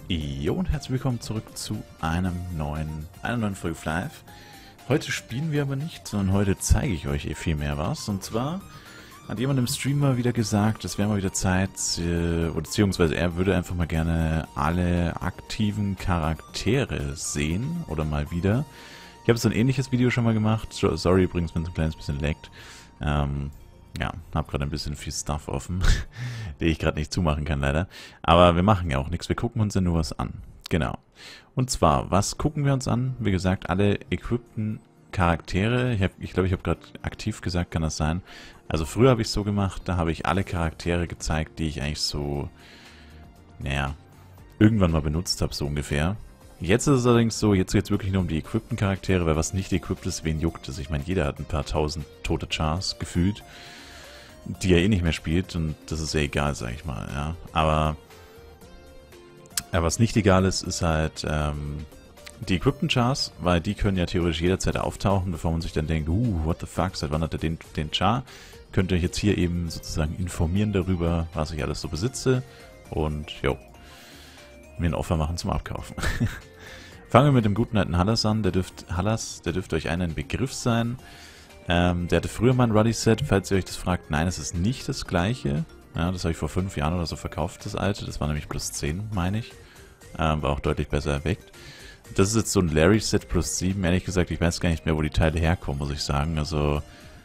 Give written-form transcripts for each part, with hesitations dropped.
Jo und herzlich willkommen zurück zu einer neuen Folge Live. Heute spielen wir aber nicht, sondern heute zeige ich euch viel mehr was. Und zwar hat jemand im Stream mal wieder gesagt, es wäre mal wieder Zeit, beziehungsweise er würde einfach mal gerne alle aktiven Charaktere sehen oder mal wieder. Ich habe so ein ähnliches Video schon mal gemacht. Sorry übrigens, wenn es ein kleines bisschen laggt. Ja, habe gerade ein bisschen viel Stuff offen, den ich gerade nicht zumachen kann leider. Aber wir machen ja auch nichts, wir gucken uns ja nur was an. Genau. Und zwar, was gucken wir uns an? Wie gesagt, alle equipten Charaktere. Ich glaube, ich habe gerade aktiv gesagt, kann das sein. Also früher habe ich es so gemacht, da habe ich alle Charaktere gezeigt, die ich eigentlich so, naja, irgendwann mal benutzt habe, so ungefähr. Jetzt ist es allerdings so, jetzt geht es wirklich nur um die equipten Charaktere, weil was nicht equipped ist, wen juckt es? Ich meine, jeder hat ein paar tausend tote Chars gefühlt, die er eh nicht mehr spielt und das ist ja egal, sag ich mal, ja. Aber was nicht egal ist, ist halt die equipten Chars, weil die können ja theoretisch jederzeit auftauchen, bevor man sich dann denkt, what the fuck, seit wann hat er den Char? Könnt ihr euch jetzt hier eben sozusagen informieren darüber, was ich alles so besitze und jo, mir ein Offer machen zum Abkaufen. Fangen wir mit dem guten alten Hallas an, der dürfte euch ein Begriff sein. Der hatte früher mal ein Ruddy-Set, falls ihr euch das fragt. Nein, es ist nicht das gleiche. Ja, das habe ich vor 5 Jahren oder so verkauft, das alte. Das war nämlich plus 10, meine ich. War auch deutlich besser erweckt. Das ist jetzt so ein Larry-Set plus 7. Ehrlich gesagt, ich weiß gar nicht mehr, wo die Teile herkommen, muss ich sagen. Also,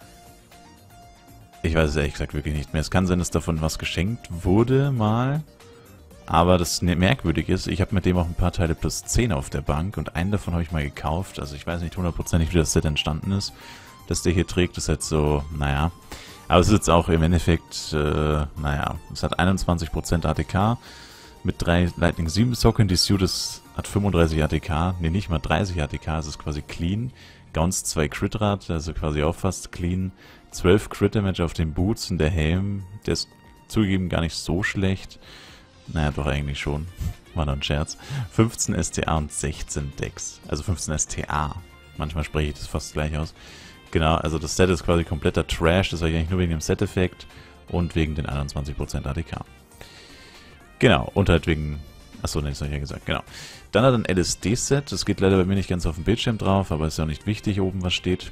ich weiß es ehrlich gesagt wirklich nicht mehr. Es kann sein, dass davon was geschenkt wurde mal. Aber das Merkwürdige ist, ich habe mit dem auch ein paar Teile plus 10 auf der Bank und einen davon habe ich mal gekauft. Also ich weiß nicht hundertprozentig, wie das Set entstanden ist. Dass der hier trägt, ist jetzt so, naja. Aber es ist jetzt auch im Endeffekt, naja, es hat 21% ATK mit 3 Lightning 7 Sockeln. Die Suit hat 35 ATK, ne, nicht mal 30 ATK, es ist quasi clean. Gauns 2 Crit-Rate, also quasi auch fast clean. 12 Crit-Damage auf den Boots und der Helm, der ist zugegeben gar nicht so schlecht. Naja, doch eigentlich schon. War nur ein Scherz. 15 STA und 16 Dex. Also 15 STA. Manchmal spreche ich das fast gleich aus. Genau, also das Set ist quasi kompletter Trash. Das war eigentlich nur wegen dem Set-Effekt und wegen den 21% ATK. Genau, und halt wegen... Achso, ne, das habe ich ja gesagt, genau. Dann hat er ein LSD-Set. Das geht leider bei mir nicht ganz auf dem Bildschirm drauf, aber ist ja auch nicht wichtig, oben was steht.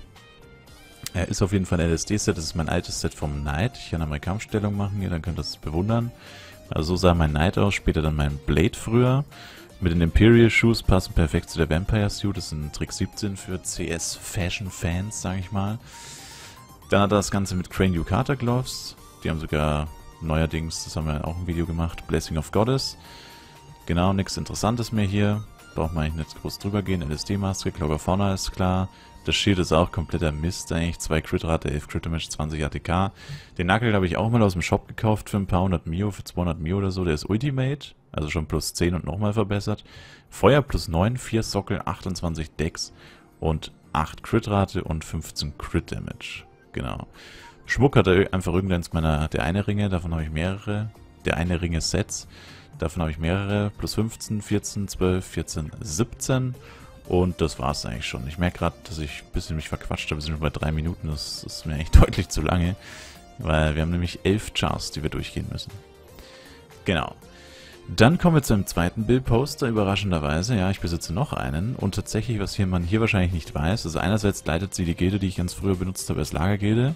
Er ist auf jeden Fall ein LSD-Set. Das ist mein altes Set vom Knight. Ich kann einmal Kampfstellung machen hier, dann könnt ihr das bewundern. Also so sah mein Knight aus, später dann mein Blade früher. Mit den Imperial Shoes passen perfekt zu der Vampire Suit. Das ist ein Trick 17 für CS Fashion Fans, sage ich mal. Dann hat er das Ganze mit Crane Yukata Gloves. Die haben sogar neuerdings, das haben wir auch ein Video gemacht, Blessing of Goddess. Genau, nichts Interessantes mehr hier. Braucht man eigentlich nicht groß drüber gehen. LSD-Maske, Clog of Honor ist klar. Das Shield ist auch kompletter Mist eigentlich. 2 Crit-Rate, 11 Crit-Damage, 20 ATK. Den Nackel habe ich auch mal aus dem Shop gekauft für ein paar hundert Mio, für 200 Mio oder so. Der ist Ultimate, also schon plus 10 und nochmal verbessert. Feuer plus 9, 4 Sockel, 28 Dex und 8 Crit-Rate und 15 Crit-Damage. Genau. Schmuck hat er einfach irgendeins der eine Ringe, davon habe ich mehrere. Der eine Ringe-Sets, davon habe ich mehrere. Plus 15, 14, 12, 14, 17. Und das war's eigentlich schon. Ich merke gerade, dass ich ein bisschen mich verquatscht habe. Wir sind schon bei 3 Minuten. Das ist mir echt deutlich zu lange. Weil wir haben nämlich 11 Chars, die wir durchgehen müssen. Genau. Dann kommen wir zu einem zweiten Bildposter, überraschenderweise. Ja, ich besitze noch einen. Und tatsächlich, was man hier wahrscheinlich nicht weiß, also einerseits leitet sie die Gilde, die ich ganz früher benutzt habe, als Lagergilde.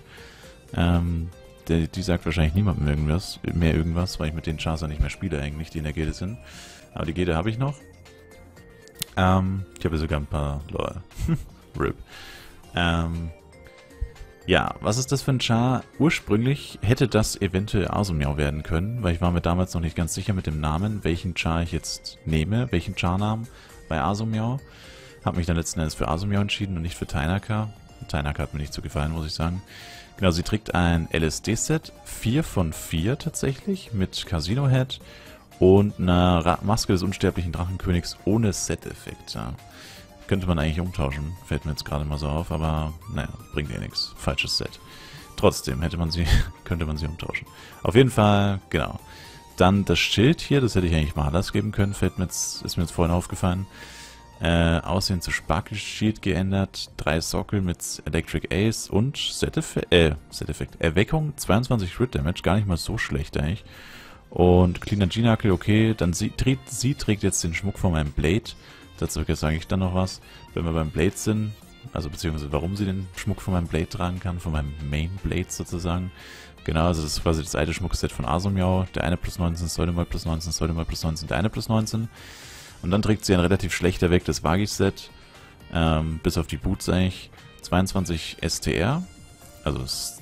Die sagt wahrscheinlich niemandem irgendwas, weil ich mit den Chars ja nicht mehr spiele eigentlich, die in der Gilde sind. Aber die Gilde habe ich noch. Ich habe sogar ein paar... Lol. RIP. Ja, was ist das für ein Char? Ursprünglich hätte das eventuell Azumiao werden können, weil ich war mir damals noch nicht ganz sicher mit dem Namen, welchen Char ich jetzt nehme, welchen Charnamen bei Azumiao. Habe mich dann letzten Endes für Azumiao entschieden und nicht für Tainaka. Tainaka hat mir nicht so gefallen, muss ich sagen. Genau, sie trägt ein LSD-Set, 4 von 4 tatsächlich, mit Casino Head. Und eine Maske des unsterblichen Drachenkönigs ohne Set-Effekt. Ja. Könnte man eigentlich umtauschen, fällt mir jetzt gerade mal so auf, aber naja, bringt eh nichts. Falsches Set. Trotzdem könnte man sie umtauschen. Auf jeden Fall, genau. Dann das Schild hier, das hätte ich eigentlich mal Hallas geben können, ist mir jetzt vorhin aufgefallen. Aussehen zu Sparkle Shield geändert, 3 Sockel mit Electric Ace und Set-Effekt. Erweckung, 22 Crit Damage, gar nicht mal so schlecht eigentlich. Und Cleaner G-Knuckle, okay, dann sie trägt jetzt den Schmuck von meinem Blade. Dazu sage ich dann noch was. Wenn wir beim Blade sind, also beziehungsweise warum sie den Schmuck von meinem Blade tragen kann, von meinem Main Blade sozusagen. Genau, also das ist quasi das alte Schmuckset von Asumyao. Der eine plus 19, das zweite mal plus 19, das zweite mal plus 19, der eine plus 19. Und dann trägt sie ein relativ schlecht erwecktes Wagi-Set, bis auf die Boots eigentlich. 22 STR, also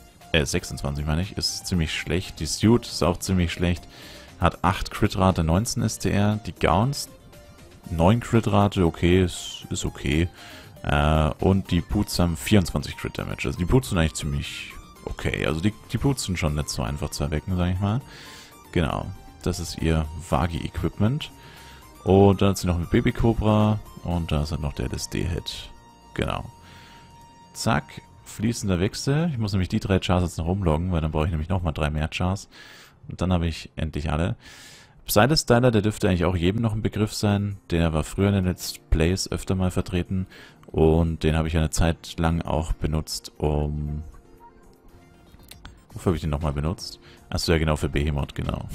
26 meine ich, ist ziemlich schlecht. Die Suit ist auch ziemlich schlecht. Hat 8 Crit-Rate, 19 STR. Die Gowns 9 Crit-Rate, okay, ist okay. Und die Boots haben 24 Crit-Damage. Also die Boots sind eigentlich ziemlich okay. Also die Boots sind schon nicht so einfach zu erwecken, sag ich mal. Genau, das ist ihr Wagi-Equipment. Und dann hat sie noch eine Baby-Cobra und da ist halt noch der LSD-Head. Genau. Zack, fließender Wechsel. Ich muss nämlich die 3 Chars jetzt noch umloggen, weil dann brauche ich nämlich nochmal 3 mehr Chars. Und dann habe ich endlich alle. Psylus-Styler, der dürfte eigentlich auch jedem noch ein Begriff sein. Der war früher in den Let's Plays öfter mal vertreten. Und den habe ich eine Zeit lang auch benutzt, um... Wofür habe ich den nochmal benutzt? Achso, ja genau, für Behemoth, genau.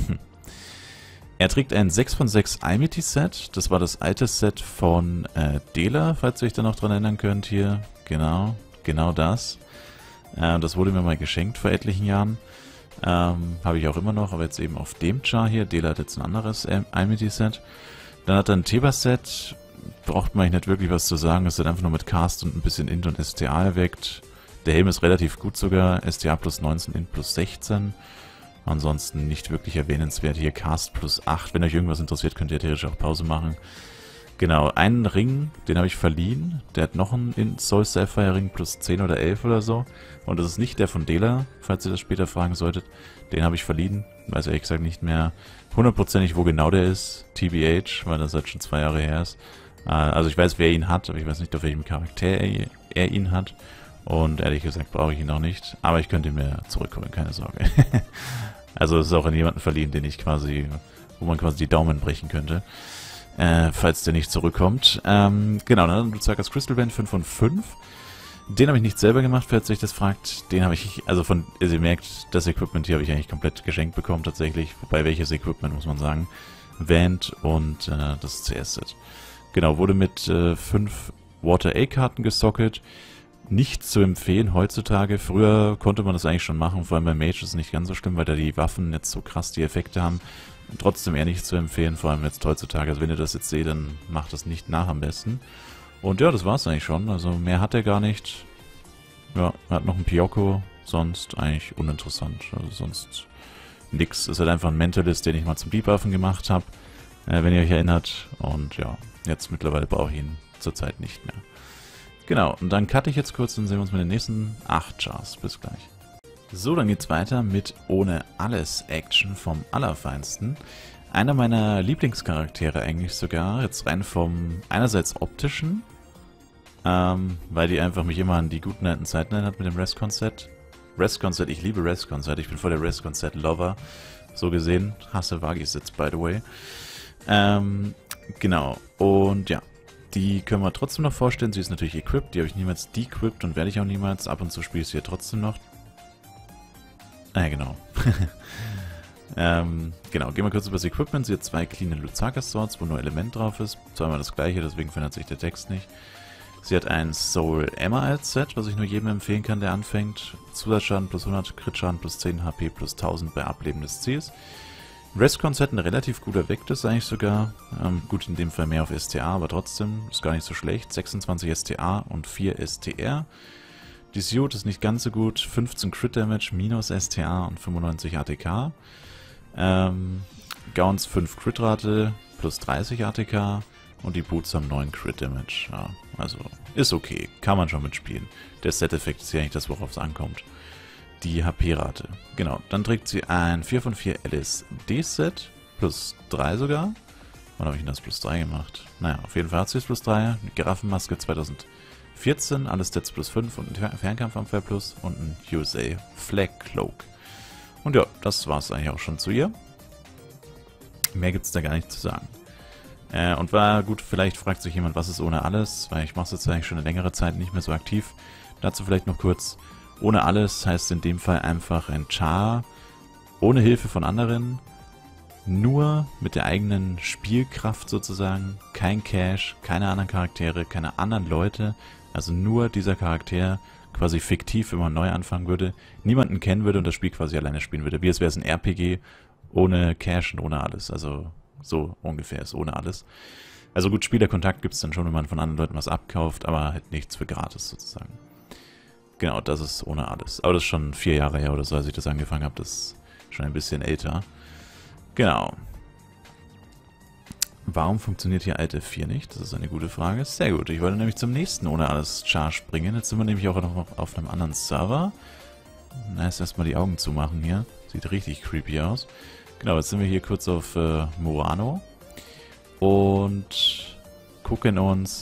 Er trägt ein 6 von 6 Amity-Set. Das war das alte Set von Dela, falls ihr euch da noch dran erinnern könnt hier. Genau das. Das wurde mir mal geschenkt vor etlichen Jahren. Habe ich auch immer noch, aber jetzt eben auf dem Char hier. Dela hat jetzt ein anderes Amity-Set. Dann hat er ein Teba-Set. Braucht man eigentlich nicht wirklich was zu sagen. Es wird einfach nur mit Cast und ein bisschen Int und STA erweckt. Der Helm ist relativ gut sogar. STA plus 19, Int plus 16. Ansonsten nicht wirklich erwähnenswert. Hier Cast plus 8. Wenn euch irgendwas interessiert, könnt ihr theoretisch auch Pause machen. Genau, einen Ring, den habe ich verliehen. Der hat noch einen Soul Sapphire Ring plus 10 oder 11 oder so. Und das ist nicht der von Dela, falls ihr das später fragen solltet. Den habe ich verliehen. Weiß ehrlich gesagt nicht mehr hundertprozentig, wo genau der ist. TBH, weil das halt schon 2 Jahre her ist. Also ich weiß, wer ihn hat, aber ich weiß nicht, auf welchem Charakter er ihn hat. Und ehrlich gesagt brauche ich ihn noch nicht. Aber ich könnte ihn mir zurückholen, keine Sorge. Also es ist auch an jemanden verliehen, den ich quasi, wo man quasi die Daumen brechen könnte. Falls der nicht zurückkommt. Genau, dann Lucakas Crystal Band 5 von 5. Den habe ich nicht selber gemacht, falls euch das fragt. Den habe ich, also ihr merkt, das Equipment hier habe ich eigentlich komplett geschenkt bekommen tatsächlich. Wobei, welches Equipment, muss man sagen. Vant und das CS-Set. Genau, wurde mit 5 Water-A-Karten gesockelt. Nicht zu empfehlen heutzutage. Früher konnte man das eigentlich schon machen, vor allem bei Mage ist es nicht ganz so schlimm, weil da die Waffen jetzt so krass die Effekte haben. Trotzdem eher nicht zu empfehlen, vor allem jetzt heutzutage. Also wenn ihr das jetzt seht, dann macht das nicht nach am besten. Und ja, das war's eigentlich schon. Also mehr hat er gar nicht. Ja, er hat noch einen Pyoko, sonst eigentlich uninteressant. Also sonst nix. Ist halt einfach ein Mentalist, den ich mal zum Debuffen gemacht habe, wenn ihr euch erinnert. Und ja, jetzt mittlerweile brauche ich ihn zurzeit nicht mehr. Genau, und dann cutte ich jetzt kurz und sehen wir uns mit den nächsten 8 Chars. Bis gleich. So, dann geht's weiter mit Ohne Alles Action vom Allerfeinsten. Einer meiner Lieblingscharaktere eigentlich sogar, jetzt rein vom einerseits optischen, weil die einfach mich immer an die guten alten Zeiten erinnert mit dem Rescon-Set. Rescon-Set, ich liebe Rescon-Set, ich bin voll der Rescon-Set-Lover, so gesehen. Hasse Wagi-Sets, by the way. Genau, und ja. Die können wir trotzdem noch vorstellen. Sie ist natürlich equipped, die habe ich niemals dequipped und werde ich auch niemals. Ab und zu spiele ich sie ja trotzdem noch. Ja, genau. Genau, gehen wir kurz über das Equipment. Sie hat 2 clean Lucakas Swords, wo nur Element drauf ist. Zweimal das gleiche, deswegen verändert sich der Text nicht. Sie hat ein Soul Emerald Set, was ich nur jedem empfehlen kann, der anfängt. Zusatzschaden plus 100, Crit-Schaden plus 10, HP plus 1000 bei Ableben des Ziels. Rescon Set ein relativ gut erwecktes eigentlich sogar. Gut, in dem Fall mehr auf STA, aber trotzdem ist gar nicht so schlecht. 26 STA und 4 STR. Die Suit ist nicht ganz so gut. 15 Crit Damage, minus STA und 95 ATK. Gowns 5 Crit Rate plus 30 ATK. Und die Boots haben 9 Crit Damage. Ja, also ist okay. Kann man schon mitspielen. Der Set-Effekt ist ja eigentlich das, worauf es ankommt. Die HP-Rate. Genau, dann trägt sie ein 4 von 4 LSD-Set, plus 3 sogar. Wann habe ich denn das plus 3 gemacht? Naja, auf jeden Fall hat sie es plus 3. Eine Giraffenmaske 2014, alle Stats plus 5 und ein Fernkampfanfall plus und ein USA Flag Cloak. Und ja, das war es eigentlich auch schon zu ihr. Mehr gibt es da gar nicht zu sagen. Und war gut, vielleicht fragt sich jemand, was ist ohne alles, weil ich mache es jetzt eigentlich schon eine längere Zeit nicht mehr so aktiv. Dazu vielleicht noch kurz. Ohne alles heißt in dem Fall einfach ein Char ohne Hilfe von anderen nur mit der eigenen Spielkraft sozusagen, kein Cash, keine anderen Charaktere, keine anderen Leute, also nur dieser Charakter quasi fiktiv, wenn man neu anfangen würde, niemanden kennen würde und das Spiel quasi alleine spielen würde. Wie es wäre ein RPG ohne Cash und ohne alles, also so ungefähr ist ohne alles. Also gut, Spielerkontakt gibt es dann schon, wenn man von anderen Leuten was abkauft, aber halt nichts für gratis sozusagen. Genau, das ist ohne alles. Aber das ist schon 4 Jahre her oder so, als ich das angefangen habe, das ist schon ein bisschen älter. Genau. Warum funktioniert hier Alt F4 nicht? Das ist eine gute Frage. Sehr gut, ich wollte nämlich zum nächsten ohne alles Char springen. Jetzt sind wir nämlich auch noch auf einem anderen Server. Na, jetzt erstmal die Augen zumachen hier. Sieht richtig creepy aus. Genau, jetzt sind wir hier kurz auf Murano. Und gucken uns,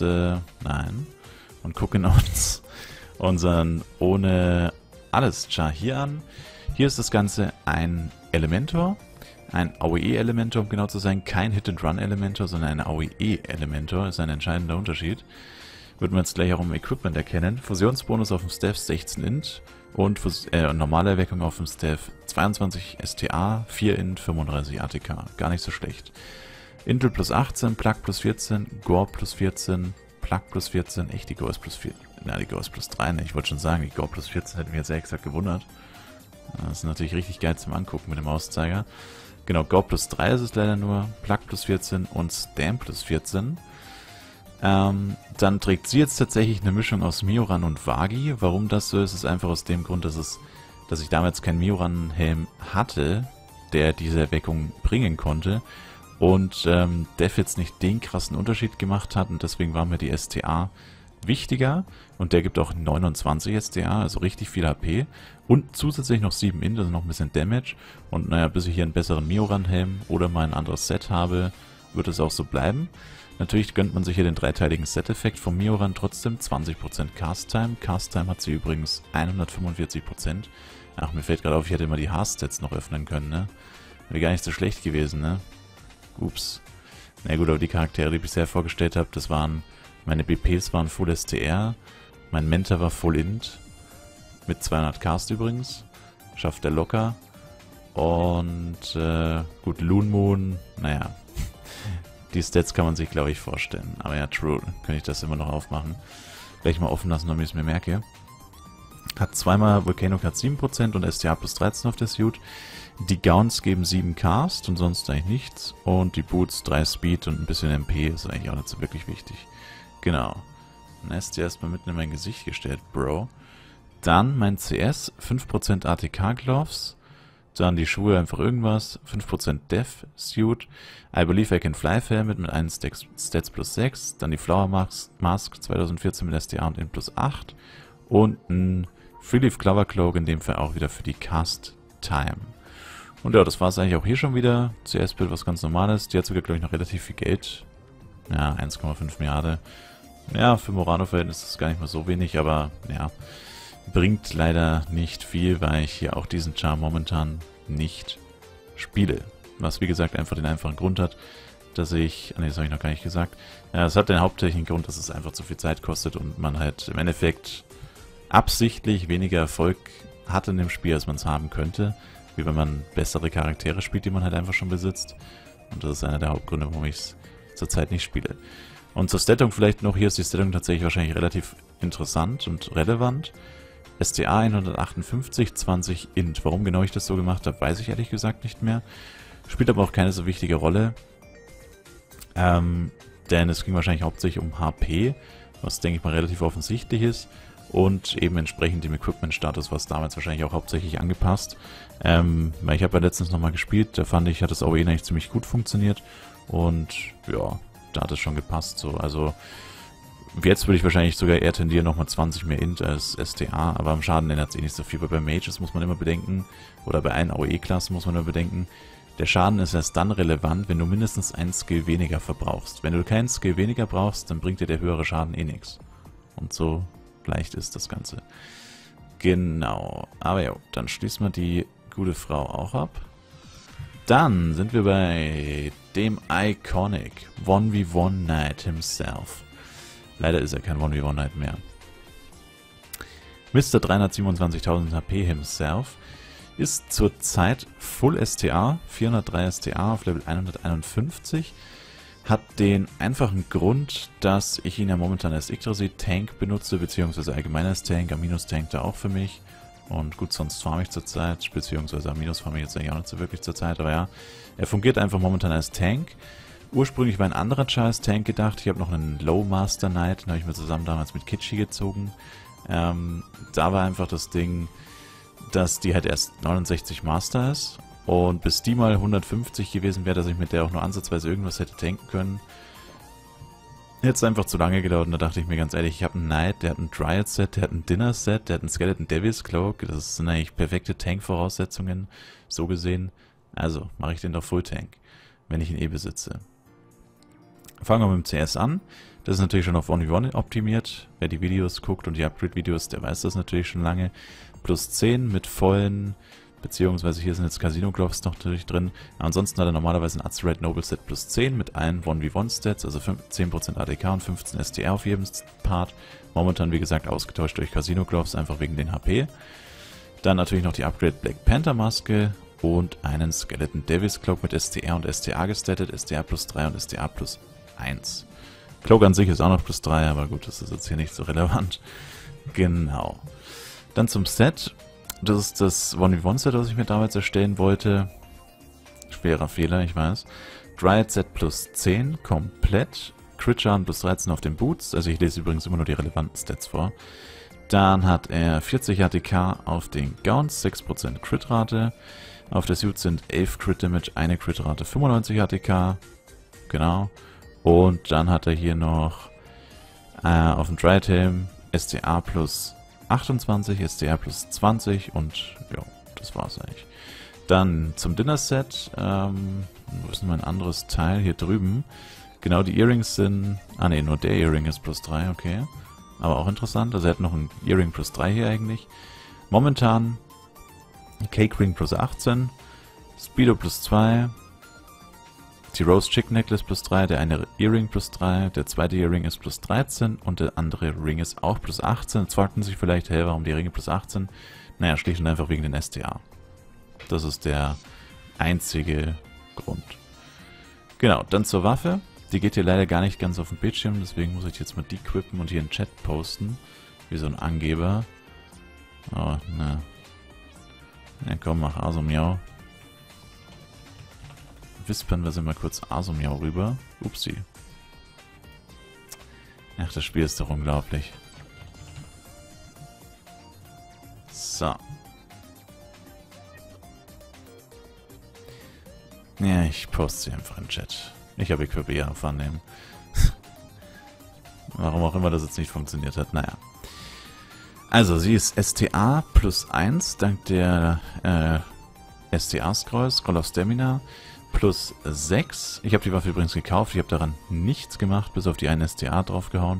unseren ohne alles Char hier an. Hier ist das Ganze ein Elementor, ein AOE-Elementor, um genau zu sein, kein Hit-and-Run-Elementor, sondern ein AOE-Elementor, ist ein entscheidender Unterschied. Wird man jetzt gleich auch im Equipment erkennen. Fusionsbonus auf dem Staff 16 Int und normale Erweckung auf dem Staff 22 STA, 4 Int, 35 ATK. Gar nicht so schlecht. Intel plus 18, Plug plus 14, Gore plus 14, Plug plus 14, echt, die Gore ist plus 4. Na, die Gore ist plus 3, ne? Ich wollte schon sagen, die Gore plus 14 hätte mich jetzt sehr exakt gewundert. Das ist natürlich richtig geil zum Angucken mit dem Mauszeiger. Genau, Gore plus 3 ist es leider nur, Plug plus 14 und Stam plus 14. Dann trägt sie jetzt tatsächlich eine Mischung aus Mioran und Vagi. Warum das so ist, ist einfach aus dem Grund, dass ich damals keinen Mioran-Helm hatte, der diese Erweckung bringen konnte. Und Dev jetzt nicht den krassen Unterschied gemacht hat und deswegen war mir die STA wichtiger und der gibt auch 29 STA, also richtig viel HP und zusätzlich noch 7 Int, also noch ein bisschen Damage und naja, bis ich hier einen besseren Mioran-Helm oder mal ein anderes Set habe, wird es auch so bleiben. Natürlich gönnt man sich hier den dreiteiligen Set-Effekt vom Mioran trotzdem, 20% Cast-Time. Cast-Time hat sie übrigens 145%. Ach, mir fällt gerade auf, ich hätte immer die Haas-Sets noch öffnen können, ne? Wäre gar nicht so schlecht gewesen, ne? Ups. Na gut, aber die Charaktere, die ich bisher vorgestellt habe, das waren, meine BPs waren Full STR, mein Mentor war Full Int, mit 200 Cast übrigens, schafft er locker. Und, gut, Loon Moon, naja, die Stats kann man sich, glaube ich, vorstellen. Aber ja, true, könnte ich das immer noch aufmachen. Gleich mal offen lassen, damit ich es mir merke. Hat zweimal Volcano hat 7% und STA plus 13 auf der Suit. Die Gowns geben 7 Cast und sonst eigentlich nichts. Und die Boots 3 Speed und ein bisschen MP ist eigentlich auch nicht so wirklich wichtig. Genau. Dann hast du erstmal mitten in mein Gesicht gestellt, Bro. Dann mein CS, 5% ATK Gloves. Dann die Schuhe einfach irgendwas, 5% Death Suit. I Believe I Can Fly Helmet mit 1 Stats plus 6. Dann die Flower Mask 2014 mit STA und Int plus 8. Und ein Free Leaf Clover Cloak, in dem Fall auch wieder für die Cast Time. Und ja, das war es eigentlich auch hier schon wieder. CS-Bild was ganz Normales. Die hat sogar, glaube ich, noch relativ viel Geld. Ja, 1,5 Milliarden. Ja, für Murano-Verhältnis ist das gar nicht mal so wenig, aber ja, bringt leider nicht viel, weil ich hier auch diesen Char momentan nicht spiele. Was, wie gesagt, einfach den einfachen Grund hat, dass ich... Ne, das habe ich noch gar nicht gesagt. Ja, es hat den hauptsächlichen Grund, dass es einfach zu viel Zeit kostet und man halt im Endeffekt absichtlich weniger Erfolg hat in dem Spiel, als man es haben könnte. Wie wenn man bessere Charaktere spielt, die man halt einfach schon besitzt. Und das ist einer der Hauptgründe, warum ich es zurzeit nicht spiele. Und zur Stattung vielleicht noch, hier ist die Stattung tatsächlich wahrscheinlich relativ interessant und relevant. STA 158, 20 Int. Warum genau ich das so gemacht habe, weiß ich ehrlich gesagt nicht mehr. Spielt aber auch keine so wichtige Rolle. Denn es ging wahrscheinlich hauptsächlich um HP, was denke ich mal relativ offensichtlich ist. Und eben entsprechend dem Equipment-Status, was damals wahrscheinlich auch hauptsächlich angepasst. Weil ich habe ja letztens nochmal gespielt, da fand ich, hat das AOE eigentlich ziemlich gut funktioniert. Und ja, da hat es schon gepasst. So. Also jetzt würde ich wahrscheinlich sogar eher tendieren, nochmal 20 mehr Int als STA, aber am Schaden ändert es eh nicht so viel. Weil bei Mages muss man immer bedenken, oder bei allen AOE-Klassen muss man immer bedenken, der Schaden ist erst dann relevant, wenn du mindestens einen Skill weniger verbrauchst. Wenn du keinen Skill weniger brauchst, dann bringt dir der höhere Schaden eh nichts. Und so leicht ist das Ganze. Genau. Aber ja, dann schließen wir die gute Frau auch ab. Dann sind wir bei dem Iconic 1v1 Knight himself. Leider ist er kein 1v1 Knight mehr. Mr. 327.000 HP himself. Ist zurzeit Full STA, 403 STA auf Level 151. Hat den einfachen Grund, dass ich ihn ja momentan als Yggdrasil-Tank benutze, beziehungsweise allgemein als Tank, Aminus-Tank da auch für mich. Und gut, sonst farme ich zurzeit, beziehungsweise Aminus farme ich jetzt eigentlich auch nicht so wirklich zurzeit, aber ja, er fungiert einfach momentan als Tank. Ursprünglich war ein anderer Charles Tank gedacht, ich habe noch einen Low Master Knight, den habe ich mir zusammen damals mit Kitschi gezogen. Da war einfach das Ding, dass die halt erst 69 Master ist. Und bis die mal 150 gewesen wäre, dass ich mit der auch nur ansatzweise irgendwas hätte tanken können, hätte es einfach zu lange gedauert. Und da dachte ich mir ganz ehrlich, ich habe einen Knight, der hat ein Dryad-Set, der hat ein Dinner-Set, der hat einen Skeleton Devil's Cloak. Das sind eigentlich perfekte Tank-Voraussetzungen, so gesehen. Also mache ich den doch Full-Tank, wenn ich ihn eh besitze. Fangen wir mit dem CS an. Das ist natürlich schon auf 1v1 optimiert. Wer die Videos guckt und die Upgrade-Videos, der weiß das natürlich schon lange. Plus 10 mit vollen... Beziehungsweise hier sind jetzt Casino Gloves noch natürlich drin. Ansonsten hat er normalerweise ein Azerite Noble Set plus 10 mit allen 1v1 Stats, also 10% ADK und 15 STR auf jedem Part. Momentan wie gesagt ausgetauscht durch Casino Gloves, einfach wegen den HP. Dann natürlich noch die Upgrade Black Panther Maske und einen Skeleton Devil's Cloak mit STR und STA gestattet, STR plus 3 und STA plus 1. Cloak an sich ist auch noch plus 3, aber gut, das ist jetzt hier nicht so relevant. Genau. Dann zum Set. Das ist das 1v1-Set, was ich mir damals erstellen wollte. Schwerer Fehler, ich weiß. Dryad Set plus 10, komplett. Crit Schaden plus 13 auf den Boots. Also ich lese übrigens immer nur die relevanten Stats vor. Dann hat er 40 ATK auf den Gauns, 6% Crit-Rate. Auf der Suit sind 11 Crit Damage, eine Crit-Rate, 95 ATK. Genau. Und dann hat er hier noch auf dem Dryad Helm STA plus 28, STR plus 20 und ja, das war's eigentlich. Dann zum Dinner-Set, wo ist denn mein anderes Teil? Hier drüben. Genau, die Earrings sind, ne, nur der Earring ist plus 3, okay. Aber auch interessant, also er hat noch ein Earring plus 3 hier eigentlich. Momentan Cake Ring plus 18, Speedo plus 2, die Rose Chick Necklace plus 3, der eine Earring plus 3, der zweite Earring ist plus 13 und der andere Ring ist auch plus 18. Jetzt fragten sich vielleicht, hey, warum die Ringe plus 18? Naja, schlicht und einfach wegen den STA. Das ist der einzige Grund. Genau, dann zur Waffe. Die geht hier leider gar nicht ganz auf den Bildschirm, deswegen muss ich jetzt mal dequippen und hier in den Chat posten. Wie so ein Angeber. Oh, ne. Ja, komm, mach Asomjau. Wispern wir sie mal kurz Asomjau rüber. Upsi. Ach, das Spiel ist doch unglaublich. So. Ja, ich poste sie einfach im Chat. Ich habe Equip eher auf annehmen. Warum auch immer das jetzt nicht funktioniert hat. Naja. Also, sie ist STA plus 1, dank der STA-Scroll, Scroll of Stamina. Plus 6. Ich habe die Waffe übrigens gekauft. Ich habe daran nichts gemacht, bis auf die eine STA draufgehauen.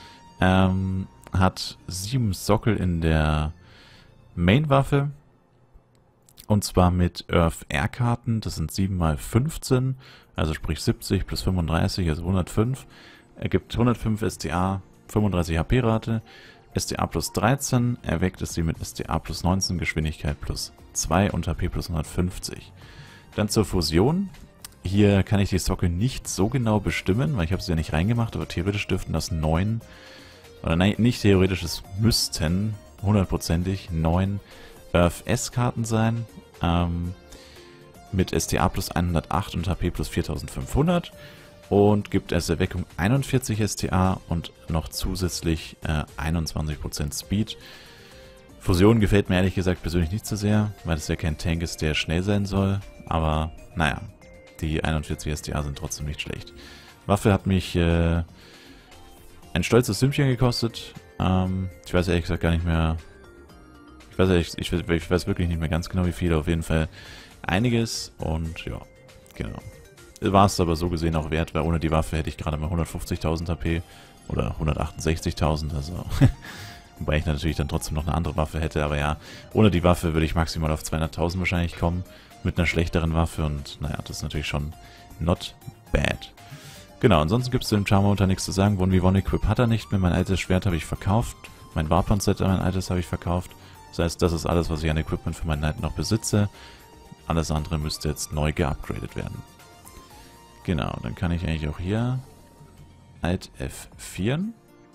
Hat 7 Sockel in der Main-Waffe. Und zwar mit Earth R-Karten. Das sind 7 mal 15. Also sprich 70 plus 35, also 105. Ergibt 105 STA, 35 HP-Rate. STA plus 13. Erweckt es sie mit STA plus 19, Geschwindigkeit plus 2 und HP plus 150. Dann zur Fusion. Hier kann ich die Sockel nicht so genau bestimmen, weil ich habe sie ja nicht reingemacht, aber theoretisch dürften das 9, oder nein, nicht theoretisch, es müssten 100%ig 9 Earth S-Karten sein, mit STA plus 108 und HP plus 4500 und gibt als Erweckung 41 STA und noch zusätzlich 21% Speed. Fusion gefällt mir ehrlich gesagt persönlich nicht so sehr, weil es ja kein Tank ist, der schnell sein soll. Aber naja, die 41 STA sind trotzdem nicht schlecht. Waffe hat mich ein stolzes Sümmchen gekostet. Ich weiß ehrlich gesagt gar nicht mehr. Ich weiß wirklich nicht mehr ganz genau wie viel. Auf jeden Fall einiges. Und ja, genau. War es aber so gesehen auch wert, weil ohne die Waffe hätte ich gerade mal 150.000 HP oder 168.000. Also wobei ich natürlich dann trotzdem noch eine andere Waffe hätte. Aber ja, ohne die Waffe würde ich maximal auf 200.000 wahrscheinlich kommen. Mit einer schlechteren Waffe und naja, das ist natürlich schon not bad. Genau, ansonsten gibt es zu dem Charm momentan nichts zu sagen. 1v1 Equip hat er nicht mehr. Mein altes Schwert habe ich verkauft. Mein Warpon-Set, mein altes, habe ich verkauft. Das heißt, das ist alles, was ich an Equipment für meinen Knight noch besitze. Alles andere müsste jetzt neu geupgradet werden. Genau, dann kann ich eigentlich auch hier Alt F4.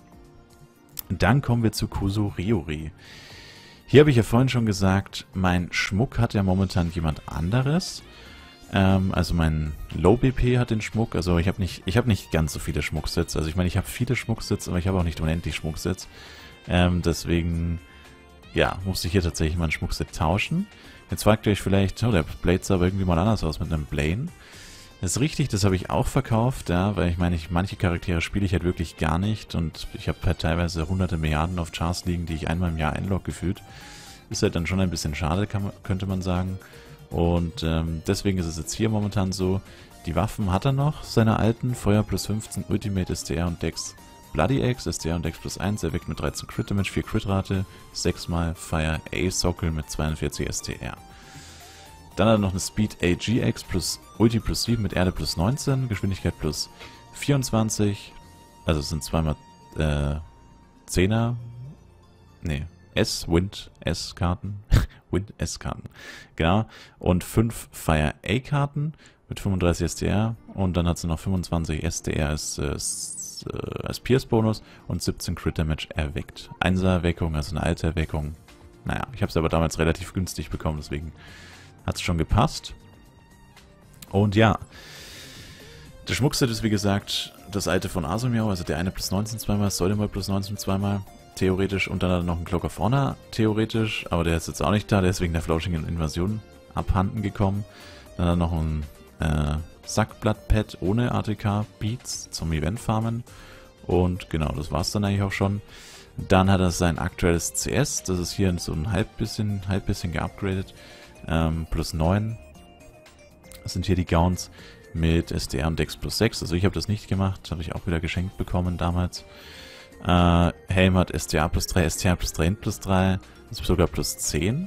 Dann kommen wir zu Kusuriori. Hier habe ich ja vorhin schon gesagt, mein Schmuck hat ja momentan jemand anderes. Also mein Low BP hat den Schmuck. Also ich habe nicht ganz so viele Schmucksets. Also ich meine, ich habe viele Schmucksets, aber ich habe auch nicht unendlich Schmucksets. Deswegen, ja, musste ich hier tatsächlich mal ein Schmuckset tauschen. Jetzt fragt ihr euch vielleicht, oh, der Blade sah aber irgendwie mal anders aus mit einem Blaine. Das ist richtig, das habe ich auch verkauft, ja, weil ich meine, manche Charaktere spiele ich halt wirklich gar nicht und ich habe halt teilweise hunderte Milliarden auf Chars liegen, die ich einmal im Jahr einlogge gefühlt. Ist halt dann schon ein bisschen schade, könnte man sagen. Und deswegen ist es jetzt hier momentan so, die Waffen hat er noch, seine alten, Feuer plus 15, Ultimate STR und Dex Bloody Axe, STR und Dex plus 1, er weckt mit 13 Crit Damage, 4 Crit Rate, 6 mal Fire A-Sockel mit 42 STR. Dann hat er noch eine Speed AGX plus Ulti plus 7 mit Erde plus 19, Geschwindigkeit plus 24, also es sind zweimal 10er, nee, Wind S-Karten, Wind S-Karten, genau, und 5 Fire A-Karten mit 35 STR und dann hat sie noch 25 STR als Pierce-Bonus und 17 Crit Damage erweckt. 1er-Erweckung, also eine alte Erweckung. Naja, ich habe es aber damals relativ günstig bekommen, deswegen hat es schon gepasst. Und ja, der Schmuckset ist wie gesagt das alte von Asumiao, also der eine plus 19 zweimal, Soldemol plus 19 zweimal, theoretisch. Und dann hat er noch einen Cloak of Honor, theoretisch, aber der ist jetzt auch nicht da, der ist wegen der flauschigen Invasion abhanden gekommen. Dann hat er noch ein Sackblatt-Pad ohne ATK-Beats zum Event-Farmen. Und genau, das war es dann eigentlich auch schon. Dann hat er sein aktuelles CS, das ist hier so ein halb bisschen geupgradet. Plus 9. Das sind hier die Gowns mit SDR und Dex plus 6. Also ich habe das nicht gemacht, habe ich auch wieder geschenkt bekommen damals. Helm hat SDR plus 3, STR plus 3, Int plus 3, ist sogar plus 10.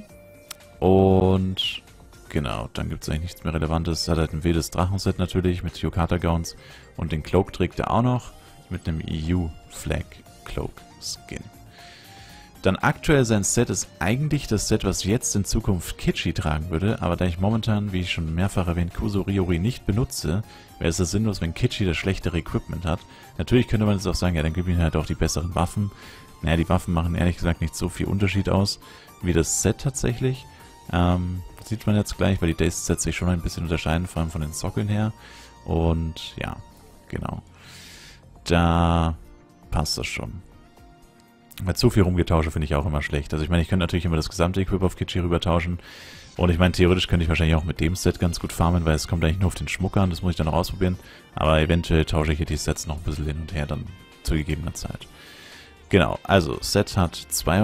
Und genau, dann gibt es eigentlich nichts mehr Relevantes. Hat halt ein wildes Drachenset natürlich mit Yokata Gowns und den Cloak trägt er auch noch mit einem EU Flag Cloak Skin. Dann aktuell sein Set ist eigentlich das Set, was jetzt in Zukunft Kichi tragen würde, aber da ich momentan, wie ich schon mehrfach erwähnt, Kusuriori nicht benutze, wäre es sinnlos, wenn Kichi das schlechtere Equipment hat. Natürlich könnte man jetzt auch sagen, ja, dann gib ihm halt auch die besseren Waffen. Naja, die Waffen machen ehrlich gesagt nicht so viel Unterschied aus, wie das Set tatsächlich. Sieht man jetzt gleich, weil die Days-Sets sich schon ein bisschen unterscheiden, vor allem von den Sockeln her. Und ja, genau. Da passt das schon. Weil zu viel rumgetauscht finde ich auch immer schlecht. Also ich meine, ich könnte natürlich immer das gesamte Equip auf Kichi rüber tauschen. Und ich meine, theoretisch könnte ich wahrscheinlich auch mit dem Set ganz gut farmen, weil es kommt eigentlich nur auf den Schmuck an. Das muss ich dann noch ausprobieren. Aber eventuell tausche ich hier die Sets noch ein bisschen hin und her dann zu gegebener Zeit. Genau, also Set hat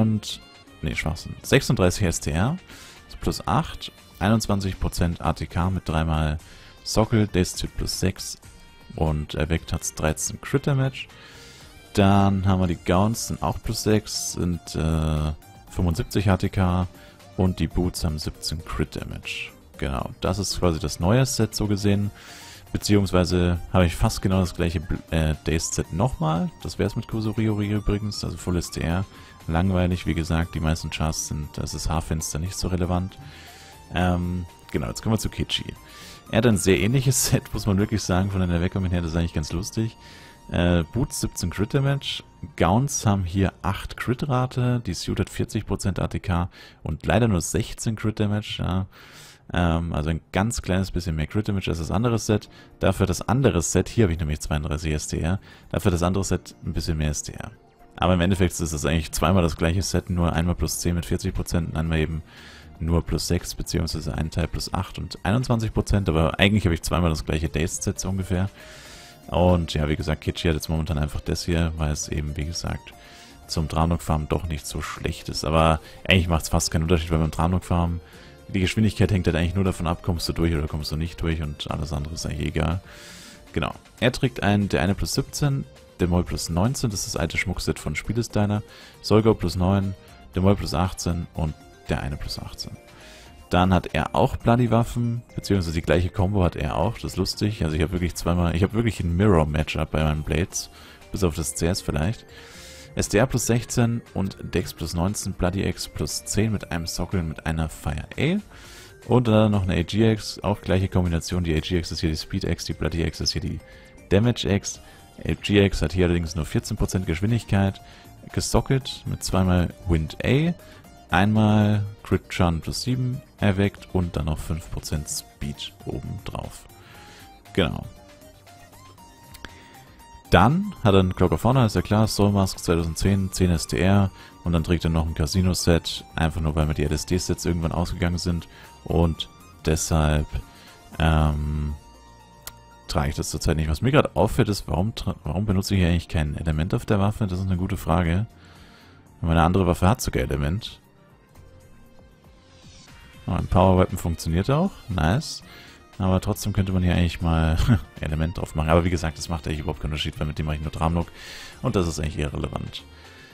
36 STR, plus 8, 21% ATK mit 3 Sockel, Destitute plus 6 und erweckt hat es 13 Crit Damage. Dann haben wir die Gowns, sind auch plus 6, sind 75 HTK und die Boots haben 17 Crit Damage. Genau, das ist quasi das neue Set so gesehen. Beziehungsweise habe ich fast genau das gleiche Days-Set nochmal. Das wäre es mit Kusuriori übrigens, also Full STR. Langweilig, wie gesagt, die meisten Chars sind, das ist Haarfenster nicht so relevant. Genau, jetzt kommen wir zu Kichi. Er hat ein sehr ähnliches Set, muss man wirklich sagen, von den Erweckungen her, das ist eigentlich ganz lustig. Boots 17 Crit Damage, Gowns haben hier 8 Crit Rate, die Suit hat 40% ATK und leider nur 16 Crit Damage, ja. Also ein ganz kleines bisschen mehr Crit Damage als das andere Set. Dafür das andere Set, hier habe ich nämlich 32 STR, dafür das andere Set ein bisschen mehr STR. Aber im Endeffekt ist es eigentlich zweimal das gleiche Set, nur einmal plus 10 mit 40% und einmal eben nur plus 6, beziehungsweise ein Teil plus 8 und 21%, aber eigentlich habe ich zweimal das gleiche Days-Set so ungefähr. Und ja, wie gesagt, Kichi hat jetzt momentan einfach das hier, weil es eben, wie gesagt, zum Dranok-Farmen doch nicht so schlecht ist. Aber eigentlich macht es fast keinen Unterschied, weil beim Dranok-Farmen die Geschwindigkeit hängt halt eigentlich nur davon ab, kommst du durch oder kommst du nicht durch und alles andere ist eigentlich egal. Genau. Er trägt der eine plus 17, der Moll plus 19, das ist das alte Schmuckset von Spielestyler, Solgau plus 9, der Moll plus 18 und der eine plus 18. Dann hat er auch Bloody-Waffen, beziehungsweise die gleiche Combo hat er auch, das ist lustig. Also ich habe wirklich ein Mirror-Matchup bei meinen Blades, bis auf das CS vielleicht. SDR plus 16 und Dex plus 19, Bloody X plus 10 mit einem Sockel mit einer Fire A. Und dann noch eine AG-X, auch gleiche Kombination. Die AG-X ist hier die Speed-X, die Bloody-X ist hier die Damage-X. AG-X hat hier allerdings nur 14% Geschwindigkeit, gesockelt mit zweimal Wind A, einmal Crit Schaden plus 7 erweckt und dann noch 5% Speed oben drauf. Genau. Dann hat er einen Cloak of Honor, ist ja klar, Soul Mask 2010, 10 SDR und dann trägt er noch ein Casino-Set, einfach nur weil mir die LSD-Sets irgendwann ausgegangen sind und deshalb trage ich das zurzeit nicht. Was mir gerade auffällt ist, warum benutze ich hier eigentlich kein Element auf der Waffe? Das ist eine gute Frage. Meine andere Waffe hat sogar Element. Oh, ein Power Weapon funktioniert auch, nice. Aber trotzdem könnte man hier eigentlich mal Element drauf machen. Aber wie gesagt, das macht eigentlich überhaupt keinen Unterschied, weil mit dem mache ich nur Dramlock. Und das ist eigentlich irrelevant.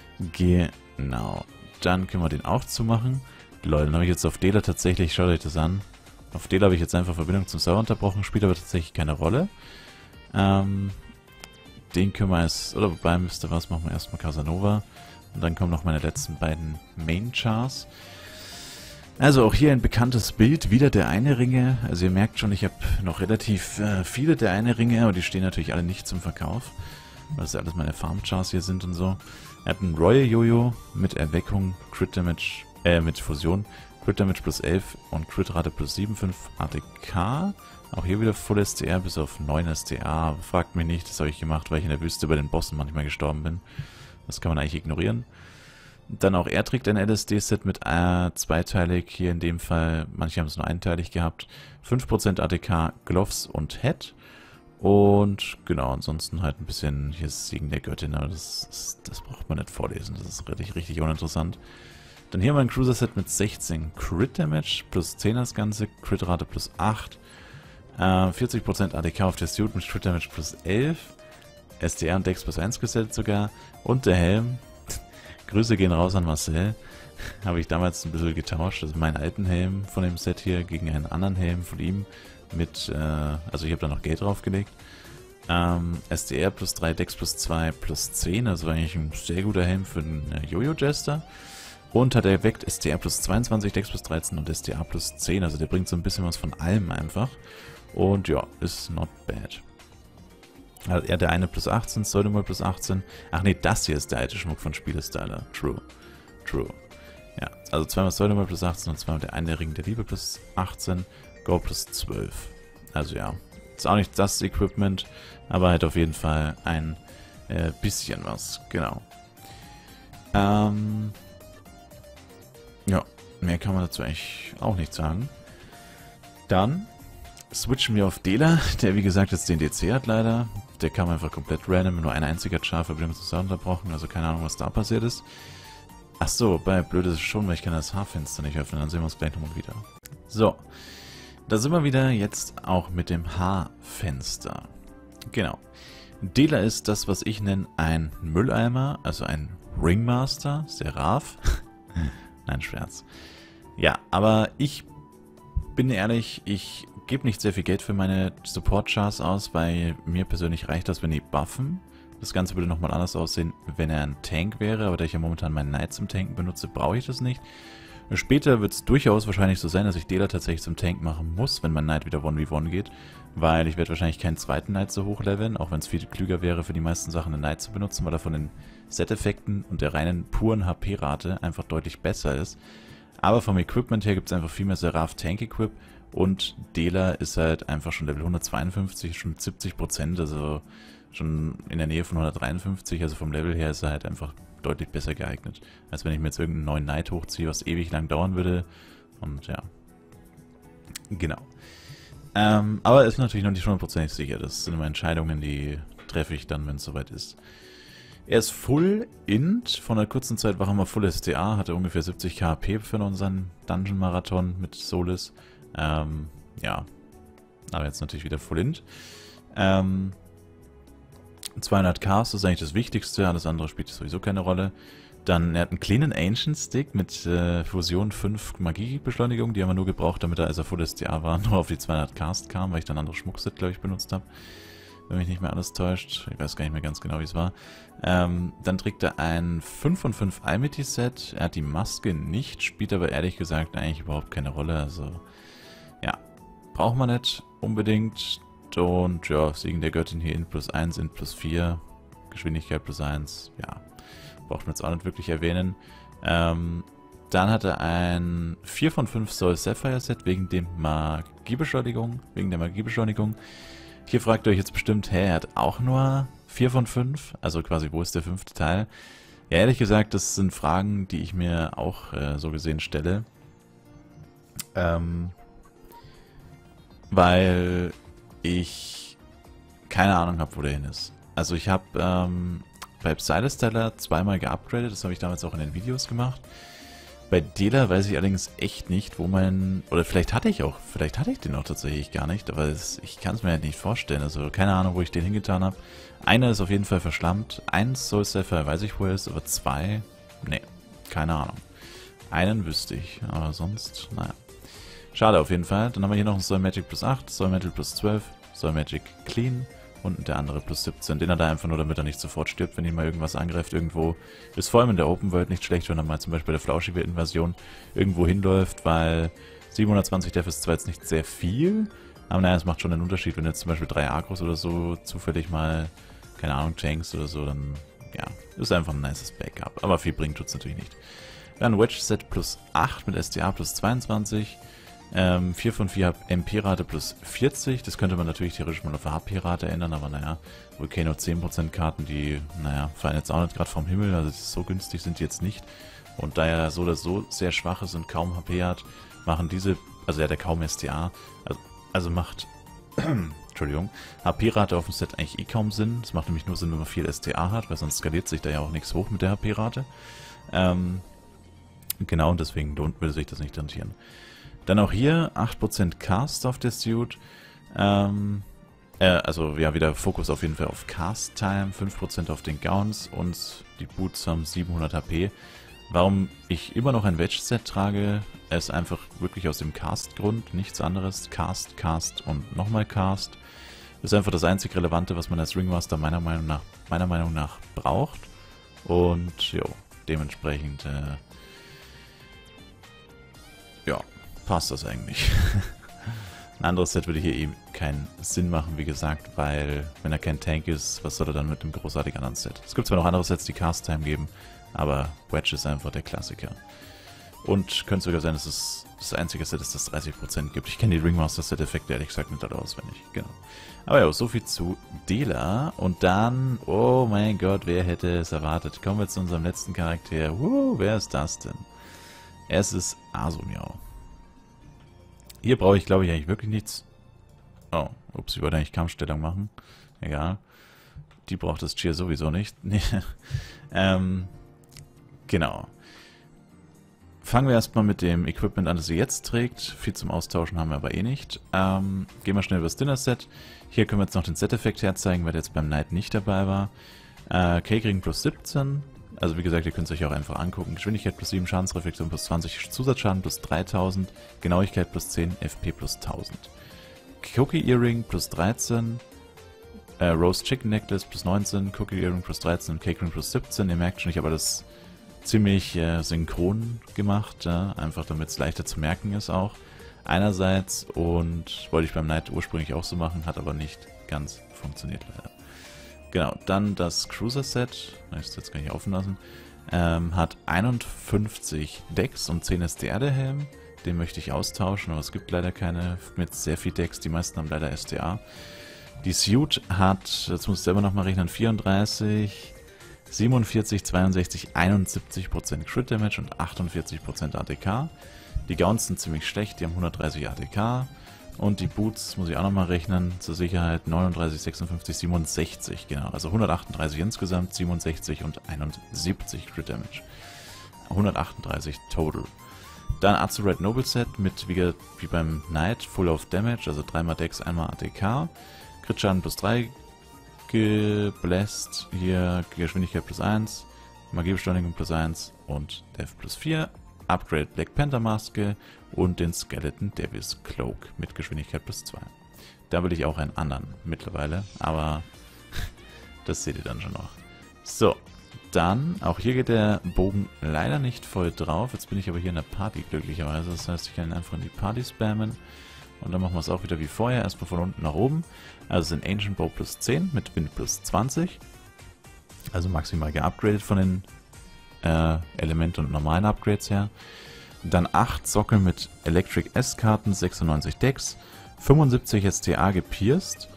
Genau. Dann können wir den auch zumachen. Leute, dann habe ich jetzt auf Dela tatsächlich, schaut euch das an. Auf Dela habe ich jetzt einfach Verbindung zum Server unterbrochen, spielt aber tatsächlich keine Rolle. Den können wir jetzt, oder wobei, wisst ihr was, machen wir erstmal Casanova. Und dann kommen noch meine letzten beiden Main-Chars. Also auch hier ein bekanntes Bild, wieder der eine Ringe. Also ihr merkt schon, ich habe noch relativ viele der eine Ringe, aber die stehen natürlich alle nicht zum Verkauf. Weil das ja alles meine Farm-Chars hier sind und so. Er hat einen Royal Jojo mit Erweckung, Crit Damage, mit Fusion, Crit Damage plus 11 und Crit Rate plus 7, 5 ATK. Auch hier wieder Full SDR bis auf 9 SDA. Fragt mich nicht, das habe ich gemacht, weil ich in der Wüste bei den Bossen manchmal gestorben bin. Das kann man eigentlich ignorieren. Dann auch er trägt ein LSD-Set mit zweiteilig, hier in dem Fall, manche haben es nur einteilig gehabt. 5% ATK, Gloves und Head. Und genau, ansonsten halt ein bisschen, hier ist Segen der Göttin, aber das braucht man nicht vorlesen, das ist richtig uninteressant. Dann hier haben wir ein Cruiser-Set mit 16 Crit Damage, plus 10 das Ganze, Crit Rate plus 8, 40% ATK auf der Suit mit Crit Damage plus 11, SDR und Dex plus 1 gesetzt sogar, und der Helm. Grüße gehen raus an Marcel. Habe ich damals ein bisschen getauscht. Das ist mein alten Helm von dem Set hier gegen einen anderen Helm von ihm. Mit, also ich habe da noch Geld draufgelegt. SDR plus 3, Dex plus 2 plus 10. Also eigentlich ein sehr guter Helm für einen Jojo-Jester. Und hat erweckt SDR plus 22, Dex plus 13 und SDA plus 10. Also der bringt so ein bisschen was von allem einfach. Und ja, ist not bad. Also er der eine plus 18, Pseudomol plus 18. Ach nee, das hier ist der alte Schmuck von Spielestyler. True. Ja, also zweimal Pseudomol plus 18 und zweimal der eine Ring der Liebe plus 18, Go plus 12. Also ja, ist auch nicht das Equipment, aber halt auf jeden Fall ein bisschen was, genau. Ja, mehr kann man dazu eigentlich auch nicht sagen. Dann switchen wir auf Dela, der wie gesagt jetzt den DC hat leider. Der kam einfach komplett random, nur ein einziger Char, Verbindung zu Sound unterbrochen, also keine Ahnung, was da passiert ist. Achso, blöd ist es schon, weil ich kann das Haarfenster nicht öffnen, dann sehen wir uns gleich nochmal wieder. So, da sind wir wieder jetzt auch mit dem Haarfenster. Genau. Dela ist das, was ich nenne, ein Mülleimer, also ein Ringmaster, Seraph. Nein, Scherz. Ja, aber ich bin ehrlich, ich gebe nicht sehr viel Geld für meine Support-Chars aus, weil mir persönlich reicht das, wenn die buffen. Das Ganze würde nochmal anders aussehen, wenn er ein Tank wäre, aber da ich ja momentan meinen Knight zum Tanken benutze, brauche ich das nicht. Später wird es durchaus wahrscheinlich so sein, dass ich Dela tatsächlich zum Tank machen muss, wenn mein Knight wieder 1v1 geht, weil ich werde wahrscheinlich keinen zweiten Knight so hochleveln, auch wenn es viel klüger wäre, für die meisten Sachen einen Knight zu benutzen, weil er von den Set-Effekten und der reinen puren HP-Rate einfach deutlich besser ist. Aber vom Equipment her gibt es einfach viel mehr Seraph Tank-Equip. Und Dela ist halt einfach schon Level 152, schon mit 70%, also schon in der Nähe von 153, also vom Level her ist er halt einfach deutlich besser geeignet, als wenn ich mir jetzt irgendeinen neuen Knight hochziehe, was ewig lang dauern würde. Und ja, genau. Aber ist natürlich noch nicht 100% sicher, das sind immer Entscheidungen, die treffe ich dann, wenn es soweit ist. Er ist Full Int, von einer kurzen Zeit war er mal Full SDA, hatte ungefähr 70 KP für unseren Dungeon-Marathon mit Solis. Ja, aber jetzt natürlich wieder Full Int. 200 Cast ist eigentlich das Wichtigste, alles andere spielt sowieso keine Rolle. Dann, er hat einen kleinen Ancient Stick mit Fusion 5 Magiebeschleunigung, die haben wir nur gebraucht, damit er, als er Full SDA war, nur auf die 200 Cast kam, weil ich dann ein anderes Schmuckset, glaube ich, benutzt habe. wenn mich nicht mehr alles täuscht. Ich weiß gar nicht mehr ganz genau, wie es war. Dann trägt er ein 5 von 5 Amity-Set. Er hat die Maske nicht, spielt aber ehrlich gesagt eigentlich überhaupt keine Rolle. Also, ja, braucht man nicht unbedingt. Und ja, Segen der Göttin hier in +1, in +4, Geschwindigkeit +1. Ja, braucht man jetzt auch nicht wirklich erwähnen. Dann hat er ein 4 von 5 Soul Sapphire Set wegen der Magiebeschleunigung. Hier fragt ihr euch jetzt bestimmt, hä, er hat auch nur 4 von 5? Also quasi, wo ist der 5. Teil? Ja, ehrlich gesagt, das sind Fragen, die ich mir auch so gesehen stelle. Weil ich keine Ahnung habe, wo der hin ist. Also ich habe bei Psylesteller zweimal geupgradet, das habe ich damals auch in den Videos gemacht. Bei Dela weiß ich allerdings echt nicht, wo mein... Oder vielleicht hatte ich den auch tatsächlich gar nicht, aber ich kann es mir halt nicht vorstellen. Also keine Ahnung, wo ich den hingetan habe. Einer ist auf jeden Fall verschlammt. Eins Soul Sapphire weiß ich, wo er ist, aber 2, nee, keine Ahnung. Einen wüsste ich, aber sonst, naja. Schade auf jeden Fall. Dann haben wir hier noch ein Soul Magic +8, Soul Magic +12, Soul Magic Clean und der andere +17. Den hat er einfach nur, damit er nicht sofort stirbt, wenn ihn mal irgendwas angreift irgendwo. Ist vor allem in der Open World nicht schlecht, wenn er mal zum Beispiel bei der Flauschie-Invasion irgendwo hinläuft, weil 720 Def ist zwar jetzt nicht sehr viel, aber naja, es macht schon einen Unterschied, wenn du jetzt zum Beispiel 3 Agros oder so zufällig mal, keine Ahnung, tankst oder so, dann, ja, ist einfach ein nices Backup. Aber viel bringt tut's natürlich nicht. Dann Wedge Set +8 mit STA +22. 4 von 4 MP-Rate +40. Das könnte man natürlich theoretisch mal auf HP-Rate ändern, aber naja, Volcano 10% Karten, die, naja, fallen jetzt auch nicht gerade vom Himmel, also so günstig sind die jetzt nicht. Und da er so oder so sehr schwach ist und kaum HP hat, machen diese, also er hat ja kaum STA, also macht, Entschuldigung, HP-Rate auf dem Set eigentlich eh kaum Sinn. Das macht nämlich nur Sinn, wenn man viel STA hat, weil sonst skaliert sich da ja auch nichts hoch mit der HP-Rate. Genau, und deswegen würde sich das nicht rentieren. Dann auch hier 8% Cast auf der Suit. Also ja, wieder Fokus auf jeden Fall auf Cast Time, 5% auf den Gowns und die Boots haben 700 HP. Warum ich immer noch ein Wedge-Set trage, ist einfach wirklich aus dem Cast-Grund, nichts anderes. Cast, Cast und nochmal Cast. Ist einfach das einzig Relevante, was man als Ringmaster meiner Meinung nach braucht. Und jo, dementsprechend ja, passt das eigentlich. Ein anderes Set würde hier eben keinen Sinn machen, wie gesagt, weil, wenn er kein Tank ist, was soll er dann mit einem großartigen anderen Set? Es gibt zwar noch andere Sets, die Cast-Time geben, aber Wedge ist einfach der Klassiker. Und könnte sogar sein, dass es das einzige Set ist, das 30% gibt. Ich kenne die Ringmaster-Set-Effekte ehrlich gesagt nicht alle auswendig. Genau. Aber ja, soviel zu Dela. Und dann, oh mein Gott, wer hätte es erwartet? Kommen wir zu unserem letzten Charakter. Wer ist das denn? Es ist Azumiao. Hier brauche ich, glaube ich, eigentlich wirklich nichts. Oh, ups, ich wollte eigentlich Kampfstellung machen. Egal. Die braucht das Cheer sowieso nicht. Genau. Fangen wir erstmal mit dem Equipment an, das sie jetzt trägt. Viel zum Austauschen haben wir aber eh nicht. Gehen wir schnell über das Dinner-Set. Hier können wir jetzt noch den Set-Effekt herzeigen, weil der jetzt beim Knight nicht dabei war. Cake-Ring +17. Also wie gesagt, ihr könnt es euch auch einfach angucken. Geschwindigkeit +7, Schadensreflexion +20, Zusatzschaden +3000, Genauigkeit +10, FP +1000. Cookie Earring +13, Roast Chicken Necklace +19, Cookie Earring +13 und Cake Ring +17. Ihr merkt schon, ich habe das ziemlich synchron gemacht, ja? Einfach damit es leichter zu merken ist auch. Einerseits, und wollte ich beim Knight ursprünglich auch so machen, hat aber nicht ganz funktioniert leider. Genau, dann das Cruiser-Set, ich das jetzt gar nicht offen lassen, hat 51 Decks und 10 SDR der Helm. Den möchte ich austauschen, aber es gibt leider keine mit sehr viel Decks, die meisten haben leider SDA. Die Suit hat, jetzt muss ich selber nochmal rechnen, 34, 47, 62, 71% Crit Damage und 48% ATK. Die Gowns sind ziemlich schlecht, die haben 130 ATK. Und die Boots, muss ich auch nochmal rechnen, zur Sicherheit 39, 56, 67, genau. Also 138 insgesamt, 67 und 71 Crit Damage. 138 total. Dann Azurite Noble Set mit, wie beim Knight, Full of Damage, also 3x Dex, 1x ATK. Crit-Schaden +3 gebläst, hier Geschwindigkeit +1, Magiebeschleunigung +1 und Def +4. Upgrade Black Panther Maske und den Skeleton Devil's Cloak mit Geschwindigkeit +2. Da will ich auch einen anderen mittlerweile, aber das seht ihr dann schon noch. So, dann, auch hier geht der Bogen leider nicht voll drauf. Jetzt bin ich aber hier in der Party glücklicherweise. Das heißt, ich kann ihn einfach in die Party spammen. Und dann machen wir es auch wieder wie vorher. Erstmal von unten nach oben. Also sind Ancient Bow plus 10 mit Wind plus 20. Also maximal geupgradet von den Element- und normalen Upgrades her. Dann 8 Sockel mit Electric S-Karten, 96 Decks, 75 STA gepierst.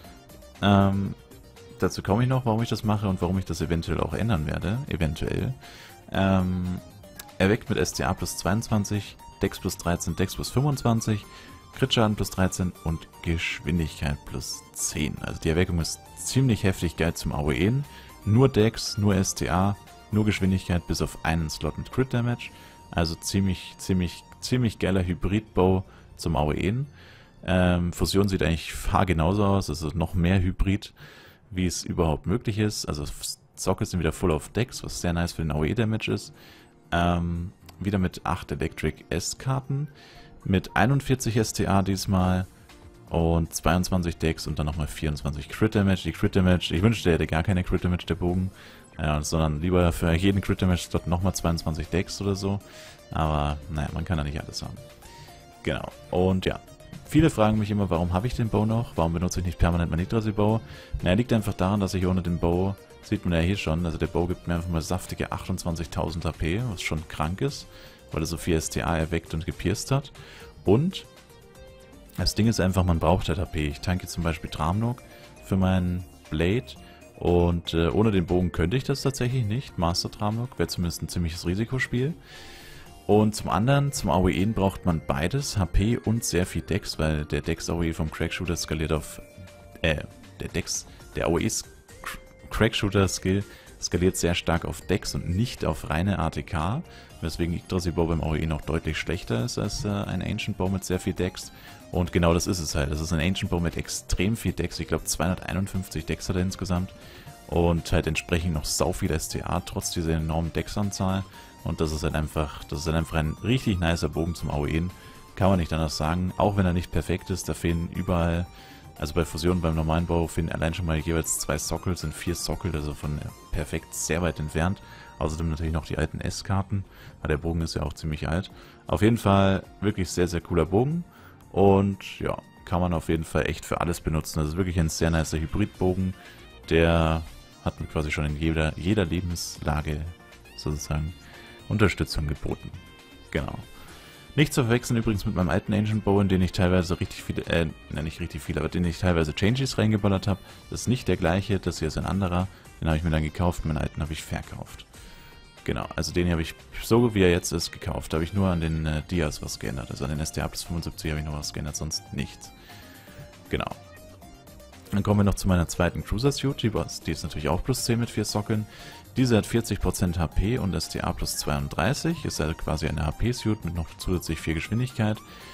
Dazu komme ich noch, warum ich das mache und warum ich das eventuell auch ändern werde. Eventuell. Erweckt mit STA plus 22, Dex plus 13, Dex plus 25, Crit-Schaden plus 13 und Geschwindigkeit plus 10. Also die Erweckung ist ziemlich heftig geil zum AOEen. Nur Dex, nur STA, nur Geschwindigkeit bis auf einen Slot mit Crit Damage. Also ziemlich geiler Hybrid-Bow zum AOEen. Fusion sieht eigentlich genauso aus, also noch mehr Hybrid, wie es überhaupt möglich ist. Also Sockets sind wieder full of Decks, was sehr nice für den AOE-Damage ist. Wieder mit 8 Electric S-Karten, mit 41 STA diesmal und 22 Decks und dann nochmal 24 Crit Damage. Die Crit Damage, ich wünschte, er hätte gar keine Crit Damage, der Bogen. Sondern lieber für jeden Crit Damage dort nochmal 22 Decks oder so. Aber naja, man kann ja nicht alles haben. Genau. Und ja, viele fragen mich immer, warum habe ich den Bow noch? Warum benutze ich nicht permanent mein Yggdrasil Bow? Naja, liegt einfach daran, dass ich ohne den Bow, sieht man ja hier schon, also der Bow gibt mir einfach mal saftige 28.000 HP, was schon krank ist, weil er so viel STA erweckt und gepierst hat. Und das Ding ist einfach, man braucht halt HP. Ich tanke zum Beispiel Tramnok für meinen Blade. Und ohne den Bogen könnte ich das tatsächlich nicht. Master Tramnok wäre zumindest ein ziemliches Risikospiel. Und zum anderen, zum AOEen braucht man beides, HP und sehr viel Dex, weil der Dex-AOE vom Crackshooter skaliert auf... der AOE-Crackshooter-Skill skaliert sehr stark auf Dex und nicht auf reine ATK, weswegen Yggdrasil Bow beim AOE noch deutlich schlechter ist als ein Ancient Bow mit sehr viel Dex. Und genau das ist es halt. Das ist ein Ancient Bow mit extrem viel Dex. Ich glaube 251 Dex hat er insgesamt. Und halt entsprechend noch sau viel STA, trotz dieser enormen Dex-Anzahl. Und das ist halt einfach ein richtig nicer Bogen zum AOEen. Kann man nicht anders sagen. Auch wenn er nicht perfekt ist, da fehlen überall, also bei Fusion beim normalen Bau fehlen allein schon mal jeweils 2 Sockel, sind 4 Sockel, also von perfekt sehr weit entfernt. Außerdem natürlich noch die alten S-Karten, weil der Bogen ist ja auch ziemlich alt. Auf jeden Fall wirklich sehr, sehr cooler Bogen. Und ja, kann man auf jeden Fall echt für alles benutzen. Das ist wirklich ein sehr nicer Hybridbogen. Der hat mir quasi schon in jeder Lebenslage sozusagen Unterstützung geboten. Genau. Nicht zu verwechseln übrigens mit meinem alten Ancient Bow, in den ich teilweise den ich teilweise Changes reingeballert habe. Das ist nicht der gleiche, das hier ist ein anderer. Den habe ich mir dann gekauft, meinen alten habe ich verkauft. Genau, also den habe ich so wie er jetzt ist gekauft. Da habe ich nur an den Dias was geändert. Also an den STA plus 75 habe ich noch was geändert, sonst nichts. Genau. Dann kommen wir noch zu meiner zweiten Cruiser Suit. Die ist natürlich auch plus 10 mit 4 Sockeln. Diese hat 40% HP und STA plus 32. Ist also quasi eine HP-Suit mit noch zusätzlich 4 Geschwindigkeit.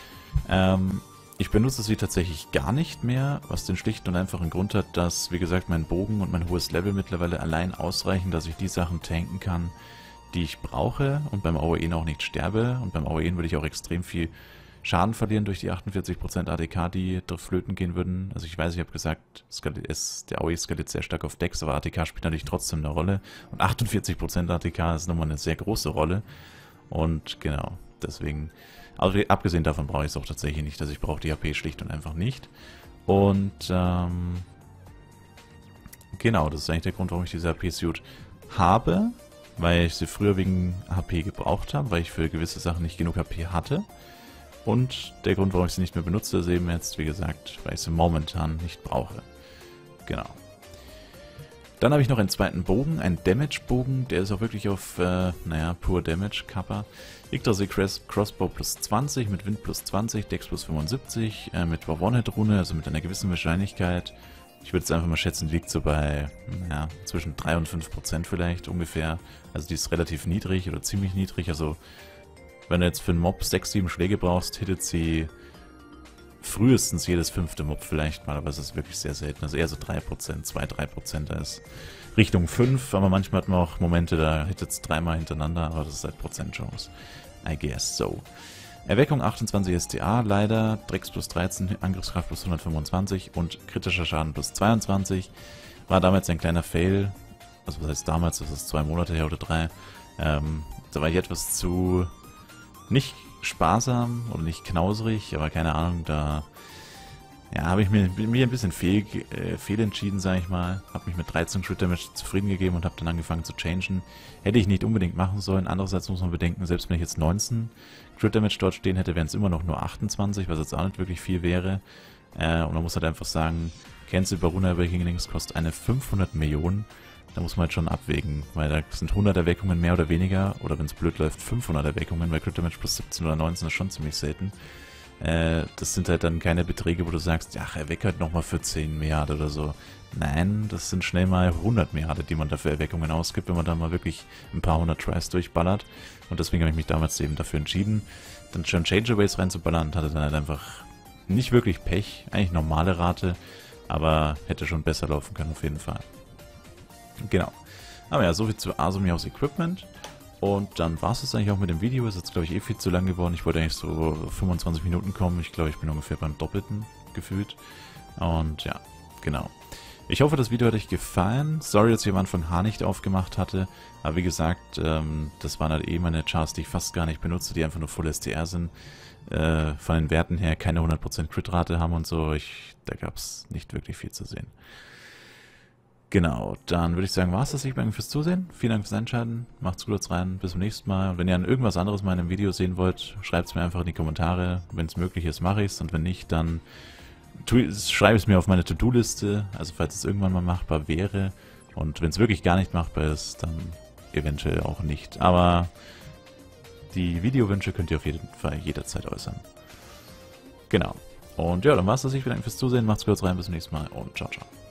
Ich benutze sie tatsächlich gar nicht mehr, was den schlichten und einfachen Grund hat, dass, wie gesagt, mein Bogen und mein hohes Level mittlerweile allein ausreichen, dass ich die Sachen tanken kann, die ich brauche und beim AOEen auch nicht sterbe. Und beim AOEen würde ich auch extrem viel Schaden verlieren durch die 48% ATK, die flöten gehen würden. Also ich weiß, ich habe gesagt, der AOE skaliert sehr stark auf Dex, aber ATK spielt natürlich trotzdem eine Rolle. Und 48% ATK ist nochmal eine sehr große Rolle. Und genau, deswegen, also abgesehen davon brauche ich es auch tatsächlich nicht, dass ich brauche die HP schlicht und einfach nicht. Und genau, das ist eigentlich der Grund, warum ich diese HP-Suit habe, weil ich sie früher wegen HP gebraucht habe, weil ich für gewisse Sachen nicht genug HP hatte. Und der Grund, warum ich sie nicht mehr benutze, ist eben jetzt, wie gesagt, weil ich sie momentan nicht brauche. Genau. Dann habe ich noch einen zweiten Bogen, einen Damage-Bogen, der ist auch wirklich auf, Pure Damage, Kappa. Yggdrasil Crossbow plus 20, mit Wind plus 20, Dex plus 75, mit One-Hit-Rune, also mit einer gewissen Wahrscheinlichkeit. Ich würde jetzt einfach mal schätzen, liegt so bei, zwischen 3 und 5% vielleicht ungefähr. Also die ist relativ niedrig oder ziemlich niedrig, also wenn du jetzt für einen Mob 6, 7 Schläge brauchst, hittet sie frühestens jedes 5. Mob vielleicht mal, aber es ist wirklich sehr selten. Also eher so 3%, 2-3%, da ist Richtung 5, aber manchmal hat man auch Momente, da hittet es 3-mal hintereinander, aber das ist halt Prozentchance. I guess so. Erweckung 28 STA, leider. Drecks plus 13, Angriffskraft plus 125 und kritischer Schaden plus 22. War damals ein kleiner Fail. Also was heißt damals, das ist 2 Monate her oder 3. Da war ich etwas zu nicht sparsam oder nicht knauserig, aber keine Ahnung, da ja, habe ich mir ein bisschen fehlentschieden, sage ich mal. Habe mich mit 13 Crit Damage zufrieden gegeben und habe dann angefangen zu changen. Hätte ich nicht unbedingt machen sollen. Andererseits muss man bedenken, selbst wenn ich jetzt 19 Crit Damage dort stehen hätte, wären es immer noch nur 28, was jetzt auch nicht wirklich viel wäre. Und man muss halt einfach sagen, Cancel bei Runa Awakenings kostet eine 500 Millionen. Da muss man halt schon abwägen, weil da sind 100 Erweckungen mehr oder weniger, oder wenn es blöd läuft, 500 Erweckungen, weil Crit Damage plus 17 oder 19 ist schon ziemlich selten. Das sind halt dann keine Beträge, wo du sagst, ach, erweck halt nochmal für 10 Milliarden oder so. Nein, das sind schnell mal 100 Milliarden, die man dafür Erweckungen ausgibt, wenn man da mal wirklich ein paar hundert Tries durchballert. Und deswegen habe ich mich damals eben dafür entschieden, dann schon Changeaways reinzuballern und hatte dann halt einfach nicht wirklich Pech, eigentlich normale Rate, aber hätte schon besser laufen können auf jeden Fall. Genau. Aber ja, soviel zu Azumiaus Equipment. Und dann war es das eigentlich auch mit dem Video. Ist jetzt, glaube ich, eh viel zu lang geworden. Ich wollte eigentlich so 25 Minuten kommen. Ich glaube, ich bin ungefähr beim Doppelten gefühlt. Und ja, genau. Ich hoffe, das Video hat euch gefallen. Sorry, dass ich am Anfang H nicht aufgemacht hatte. Aber wie gesagt, das waren halt eh meine Chars, die ich fast gar nicht benutze, die einfach nur Full STR sind. Von den Werten her keine 100% Crit-Rate haben und so. Da gab es nicht wirklich viel zu sehen. Genau, dann würde ich sagen, war es das. Ich bedanke mich fürs Zusehen. Vielen Dank fürs Einschalten. Macht's gut rein. Bis zum nächsten Mal. Und wenn ihr an irgendwas anderes mal in einem Video sehen wollt, schreibt es mir einfach in die Kommentare. Wenn es möglich ist, mache ich es. Und wenn nicht, dann schreibe ich es mir auf meine To-Do-Liste. Also falls es irgendwann mal machbar wäre. Und wenn es wirklich gar nicht machbar ist, dann eventuell auch nicht. Aber die Videowünsche könnt ihr auf jeden Fall jederzeit äußern. Genau. Und ja, dann war es das. Ich bedanke mich fürs Zusehen. Macht's gut rein. Bis zum nächsten Mal. Und ciao, ciao.